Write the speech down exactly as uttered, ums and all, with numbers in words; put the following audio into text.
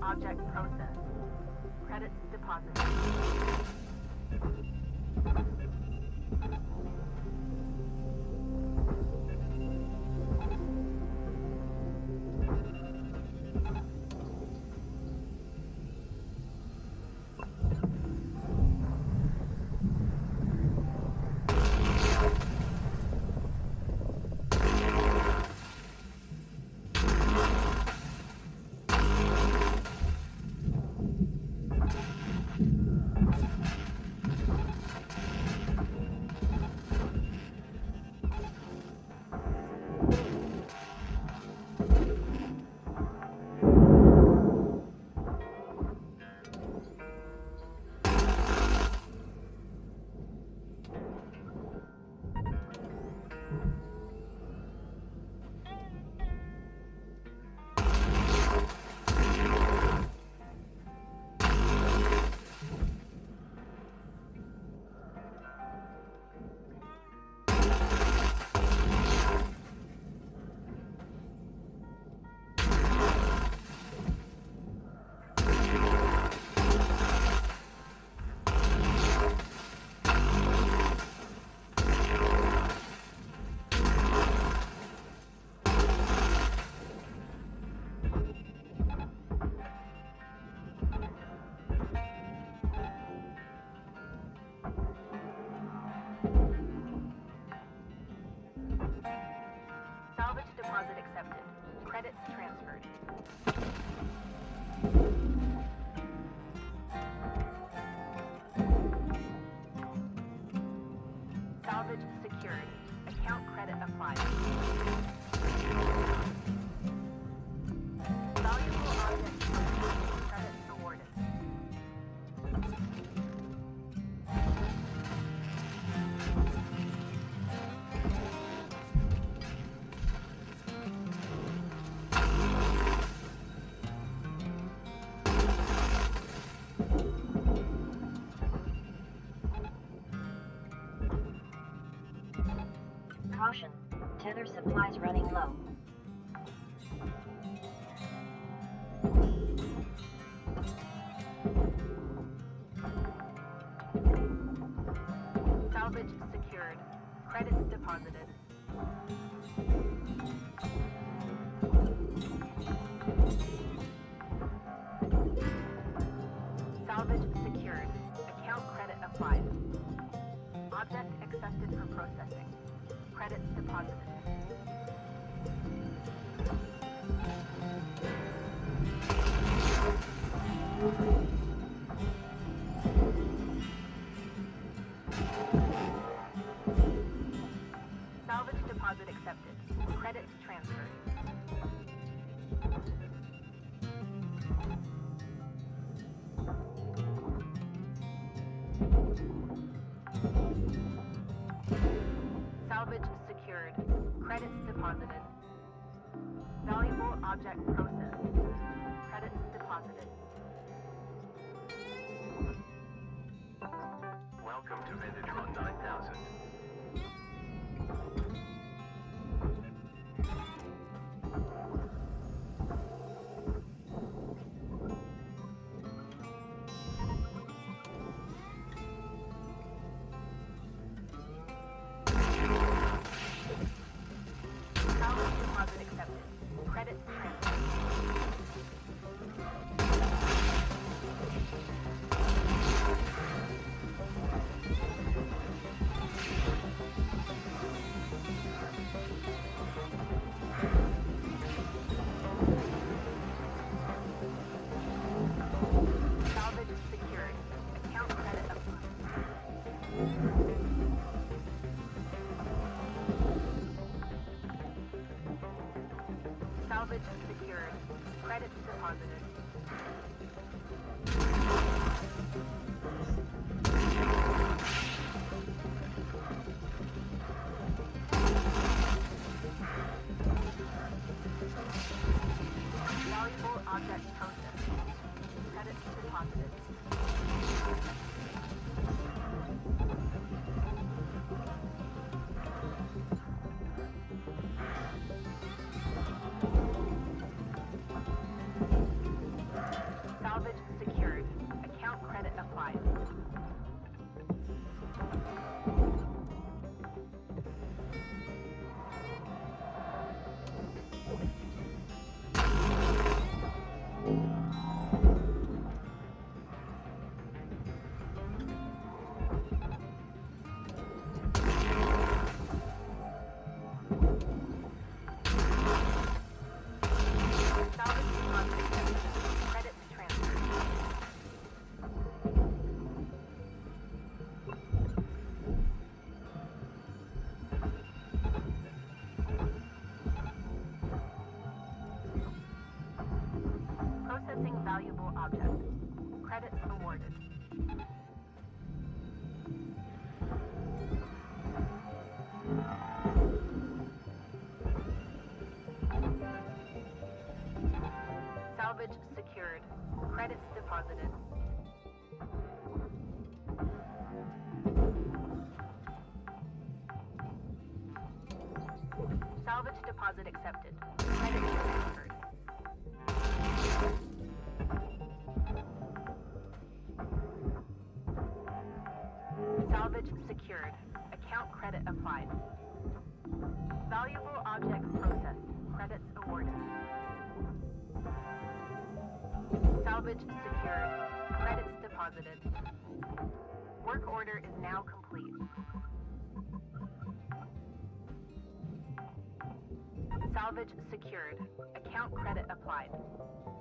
object processed. Credits deposited. Salvage deposit accepted. Credits transferred. Salvage secured. Account credit applied. Valuable object credit awarded. Caution, tether supplies running low. Salvage secured. Credits deposited. Salvage secured. Account credit applied. Object accepted for processing. Credits deposited. Salvage deposit accepted. Credits transferred. Salvage secured. Credits deposited. Valuable object processed. Credits deposited. Welcome to Vintatron nine thousand. Salvage deposit accepted. Credits transferred. valuable object. Credits awarded. Salvage secured. Credits deposited. Salvage deposit accepted. Credits transferred. Salvage secured. Account credit applied. Valuable object processed. Credits awarded. Salvage secured. Credits deposited. Work order is now complete. Salvage secured. Account credit applied.